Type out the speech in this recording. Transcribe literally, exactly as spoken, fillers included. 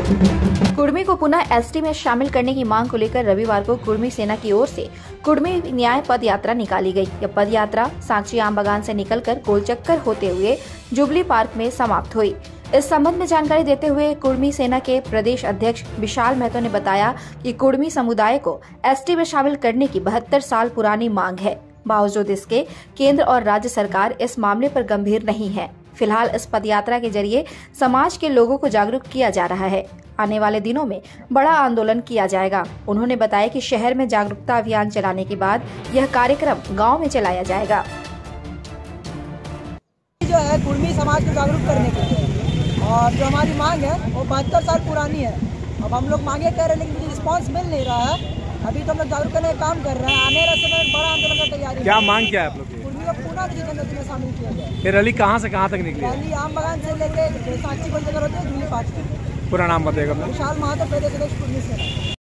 कुर्मी को पुनः एसटी में शामिल करने की मांग को लेकर रविवार को कुर्मी सेना की ओर से कुर्मी न्याय पद यात्रा निकाली गई। यह पद यात्रा सांची आम बागान से निकलकर गोलचक्कर होते हुए जुबली पार्क में समाप्त हुई। इस संबंध में जानकारी देते हुए कुर्मी सेना के प्रदेश अध्यक्ष विशाल महतो ने बताया कि कुर्मी समुदाय को एसटी में शामिल करने की बहत्तर साल पुरानी मांग है। बावजूद इसके केंद्र और राज्य सरकार इस मामले पर गंभीर नहीं है। फिलहाल इस पदयात्रा के जरिए समाज के लोगों को जागरूक किया जा रहा है। आने वाले दिनों में बड़ा आंदोलन किया जाएगा। उन्होंने बताया कि शहर में जागरूकता अभियान चलाने के बाद यह कार्यक्रम गांव में चलाया जाएगा। जो है कुर्मी समाज को जागरूक करने के लिए और जो हमारी मांग है वो बहत्तर साल पुरानी है। अब हम लोग मांगे कर रहे हैं लेकिन मुझे रिस्पॉन्स मिल नहीं रहा है। अभी तो हम लोग जागरूक करने का काम कर रहे हैं। आने वाले समय में बड़ा आंदोलन की तैयारी। क्या मांग क्या है आप लोग की? कुर्मी को पुनः जनगणना में शामिल किया जाए। ये रैली कहाँ से कहाँ तक निकली? रैली आम बागान से लेके सांची गोलचक्कर होते हैं जुबली पार्क। पूरा नाम बताइएगा। विशाल महतो, प्रदेश अध्यक्ष कुर्मी सेना।